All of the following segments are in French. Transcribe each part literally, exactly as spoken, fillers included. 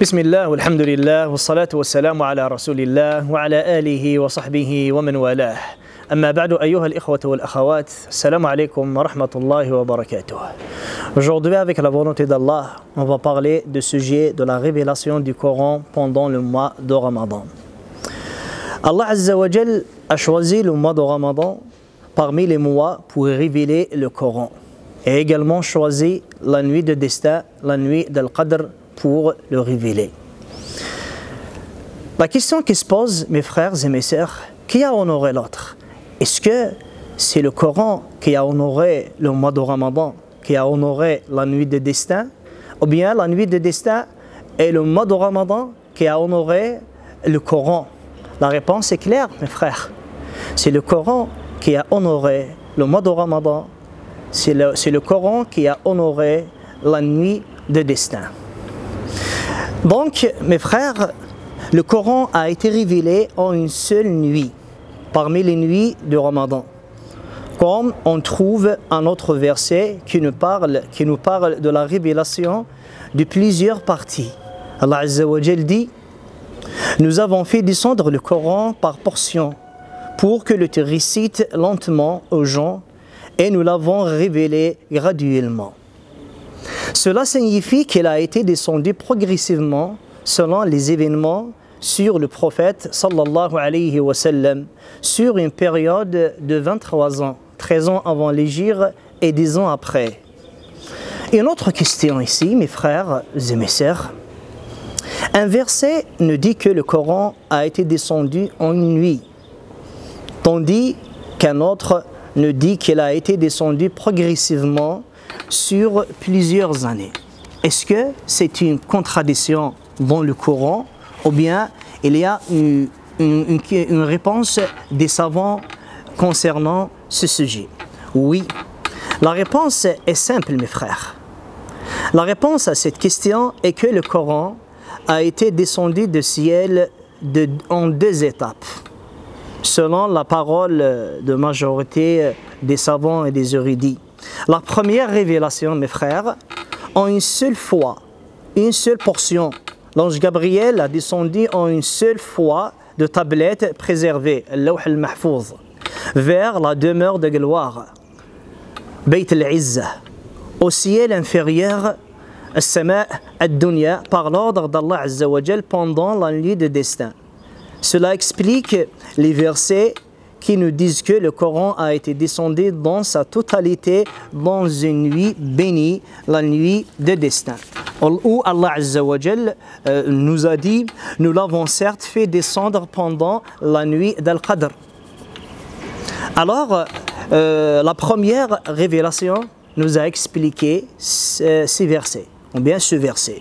بسم الله والحمد لله والصلاة والسلام على رسول الله وعلى آله وصحبه ومن والاه. أما بعد أيها الإخوة والأخوات, Assalamu alaikum wa rahmatullahi wa barakatuh. Aujourd'hui, avec la volonté d'Allah, on va parler du sujet de la révélation du Coran pendant le mois de Ramadan. Allah Azza wa Jal a choisi le mois de Ramadan parmi les mois pour révéler le Coran et également choisi la nuit de destin, la nuit d'Al-Qadr, pour le révéler. La question qui se pose, mes frères et mes sœurs, qui a honoré l'autre? Est-ce que c'est le Coran qui a honoré le mois de Ramadan, qui a honoré la nuit de destin, ou bien la nuit de destin et le mois de Ramadan qui a honoré le Coran? La réponse est claire, mes frères. C'est le Coran qui a honoré le mois de Ramadan, c'est le, c'est le Coran qui a honoré la nuit de destin. Donc, mes frères, le Coran a été révélé en une seule nuit, parmi les nuits du Ramadan. Comme on trouve un autre verset qui nous parle, qui nous parle de la révélation de plusieurs parties. Allah Azza wa Jal dit: nous avons fait descendre le Coran par portions pour que le te récite lentement aux gens et nous l'avons révélé graduellement. Cela signifie qu'il a été descendu progressivement selon les événements sur le prophète sallallahu alayhi wa sallam sur une période de vingt-trois ans, treize ans avant l'Hégire et dix ans après. Une autre question ici, mes frères et mes sœurs. Un verset nous dit que le Coran a été descendu en une nuit, tandis qu'un autre nous dit qu'il a été descendu progressivement sur plusieurs années. Est-ce que c'est une contradiction dans le Coran ou bien il y a une, une, une réponse des savants concernant ce sujet? Oui, la réponse est simple, mes frères. La réponse à cette question est que le Coran a été descendu du ciel de, en deux étapes, selon la parole de majorité des savants et des érudits. La première révélation, mes frères, en une seule fois, une seule portion. L'ange Gabriel a descendu en une seule fois de tablettes préservées, Al-Lawh al-Mahfouz, vers la demeure de gloire, Bayt al-Izza, au ciel inférieur, As-Sama' ad-Dunya, par l'ordre d'Allah Azza wa Jal pendant la nuit de destin. Cela explique les versets qui nous disent que le Coran a été descendu dans sa totalité dans une nuit bénie, la nuit de destin. Où Allah Azza wa Jal euh, nous a dit: nous l'avons certes fait descendre pendant la nuit d'Al-Qadr. Alors, euh, la première révélation nous a expliqué ces versets, ou bien ce verset.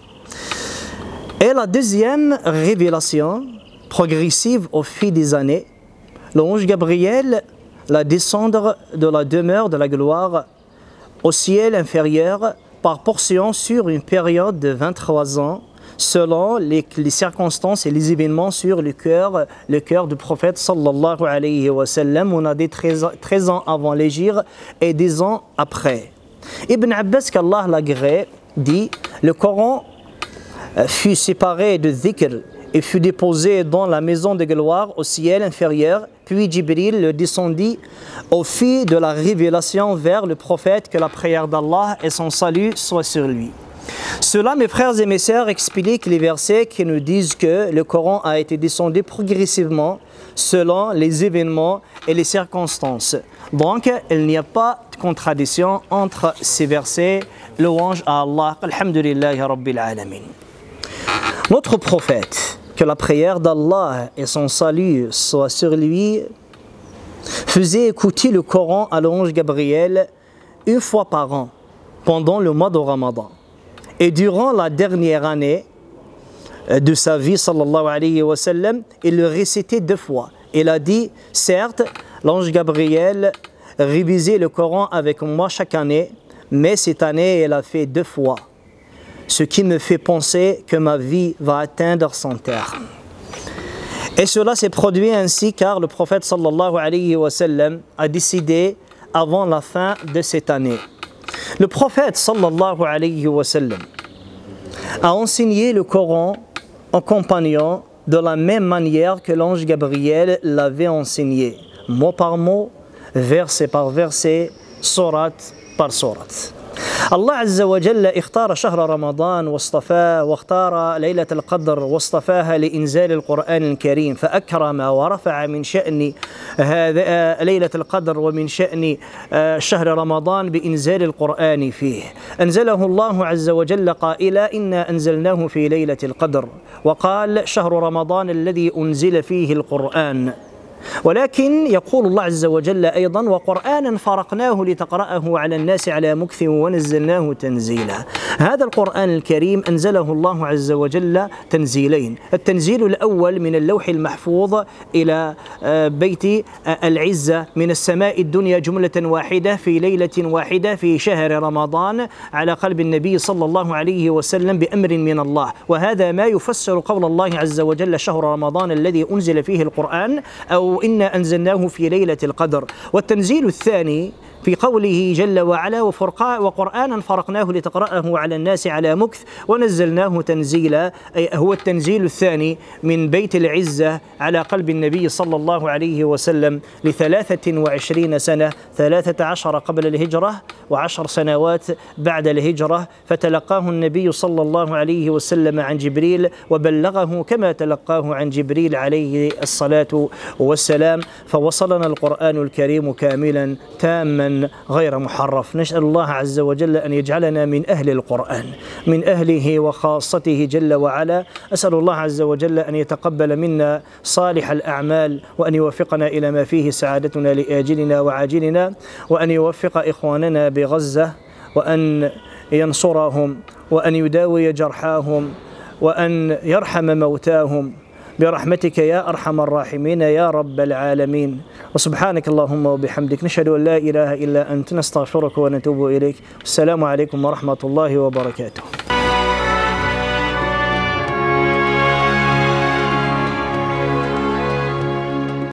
Et la deuxième révélation, progressive au fil des années, l'ange Gabriel la descendre de la demeure de la gloire au ciel inférieur par portion sur une période de vingt-trois ans, selon les, les circonstances et les événements sur le cœur, le cœur du prophète sallallahu alayhi wa sallam. On a dit treize ans avant l'Hégire et dix ans après. Ibn Abbas, qu'Allah l'agrée, dit: le Coran fut séparé de dhikr et fut déposé dans la maison de gloire au ciel inférieur, puis Jibril le descendit au fil de la révélation vers le prophète, que la prière d'Allah et son salut soient sur lui. Cela, mes frères et mes sœurs, explique les versets qui nous disent que le Coran a été descendu progressivement selon les événements et les circonstances. Donc, il n'y a pas de contradiction entre ces versets. Louange à Allah, alhamdulillahi rabbil alamin. Notre prophète, que la prière d'Allah et son salut soient sur lui, faisait écouter le Coran à l'ange Gabriel une fois par an, pendant le mois de Ramadan. Et durant la dernière année de sa vie, sallallahu alayhi wa sallam, il le récitait deux fois. Il a dit: certes, l'ange Gabriel révisait le Coran avec moi chaque année, mais cette année, il a fait deux fois, ce qui me fait penser que ma vie va atteindre son terme. Et cela s'est produit ainsi car le prophète sallallahu alayhi wa sallam a décidé avant la fin de cette année. Le prophète sallallahu alayhi wa sallam a enseigné le Coran en compagnon de la même manière que l'ange Gabriel l'avait enseigné, mot par mot, verset par verset, sourate par sourate. الله عز وجل اختار شهر رمضان واصطفاه واختار ليلة القدر واصطفاها لإنزال القرآن الكريم، فأكرم ورفع من شأن هذا ليلة القدر ومن شأن شهر رمضان بإنزال القرآن فيه. أنزله الله عز وجل قائلا إنا أنزلناه في ليلة القدر، وقال شهر رمضان الذي أنزل فيه القرآن. ولكن يقول الله عز وجل أيضا وقرآنا فرقناه لتقرأه على الناس على مكث ونزلناه تنزيلا. هذا القرآن الكريم أنزله الله عز وجل تنزيلين، التنزيل الأول من اللوح المحفوظ إلى بيت العزة من السماء الدنيا جملة واحدة في ليلة واحدة في شهر رمضان على قلب النبي صلى الله عليه وسلم بأمر من الله، وهذا ما يفسر قول الله عز وجل شهر رمضان الذي أنزل فيه القرآن أو إنا أنزلناه في ليلة القدر. والتنزيل الثاني في قوله جل وعلا وقرآنا فرقناه لتقرأه على الناس على مكث ونزلناه تنزيلا، أي هو التنزيل الثاني من بيت العزة على قلب النبي صلى الله عليه وسلم لثلاثة وعشرين سنة، ثلاثة عشر قبل الهجرة وعشر سنوات بعد الهجرة، فتلقاه النبي صلى الله عليه وسلم عن جبريل وبلغه كما تلقاه عن جبريل عليه الصلاة والسلام، فوصلنا القرآن الكريم كاملا تاما غير محرف. نسأل الله عز وجل أن يجعلنا من أهل القرآن، من أهله وخاصته جل وعلا. أسأل الله عز وجل أن يتقبل منا صالح الأعمال، وأن يوفقنا إلى ما فيه سعادتنا لآجلنا وعاجلنا، وأن يوفق إخواننا بغزة، وأن ينصرهم، وأن يداوي جرحاهم، وأن يرحم موتاهم برحمتك يا أرحم الراحمين يا رب العالمين. وسبحانك اللهم وبحمدك نشهد أن لا إله إلا أنت نستغفرك ونتوب إليك. السلام عليكم ورحمة الله وبركاته.